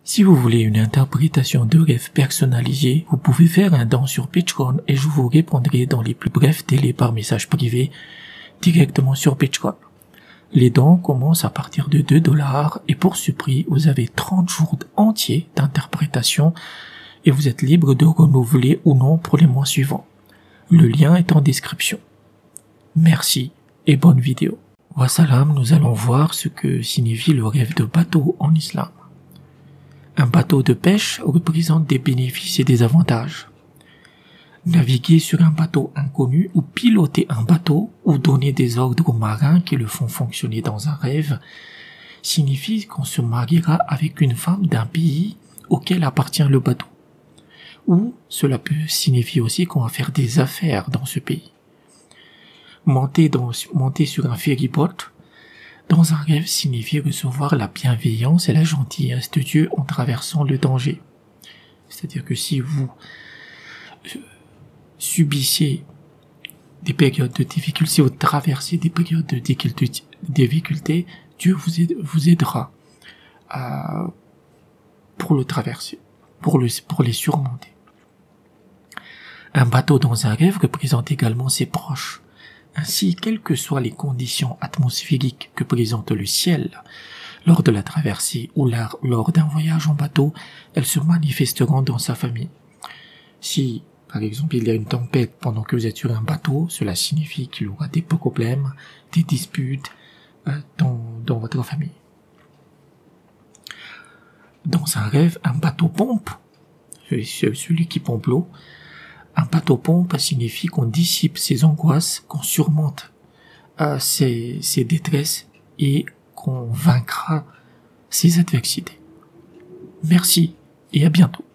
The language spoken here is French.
Si vous voulez une interprétation de rêve personnalisée, vous pouvez faire un don sur Patreon et je vous répondrai dans les plus brefs délais par message privé directement sur Patreon. Les dons commencent à partir de 2 $ et pour ce prix, vous avez 30 jours entiers d'interprétation et vous êtes libre de renouveler ou non pour les mois suivants. Le lien est en description. Merci et bonne vidéo. Wassalam, nous allons voir ce que signifie le rêve de bateau en islam. Un bateau de pêche représente des bénéfices et des avantages. Naviguer sur un bateau inconnu ou piloter un bateau ou donner des ordres aux marins qui le font fonctionner dans un rêve signifie qu'on se mariera avec une femme d'un pays auquel appartient le bateau. Ou cela peut signifier aussi qu'on va faire des affaires dans ce pays. Monter sur un ferryboat dans un rêve signifie recevoir la bienveillance et la gentillesse de Dieu en traversant le danger. C'est-à-dire que si vous subissez des périodes de difficulté, si vous traversez des périodes de difficulté, Dieu vous aidera pour le traverser, pour les surmonter. Un bateau dans un rêve représente également ses proches. Ainsi, quelles que soient les conditions atmosphériques que présente le ciel, lors de la traversée ou lors d'un voyage en bateau, elles se manifesteront dans sa famille. Si, par exemple, il y a une tempête pendant que vous êtes sur un bateau, cela signifie qu'il y aura des problèmes, des disputes dans votre famille. Dans un rêve, un bateau pompe, celui qui pompe l'eau, un bateau pompe signifie qu'on dissipe ses angoisses, qu'on surmonte ses détresses et qu'on vaincra ses adversités. Merci et à bientôt.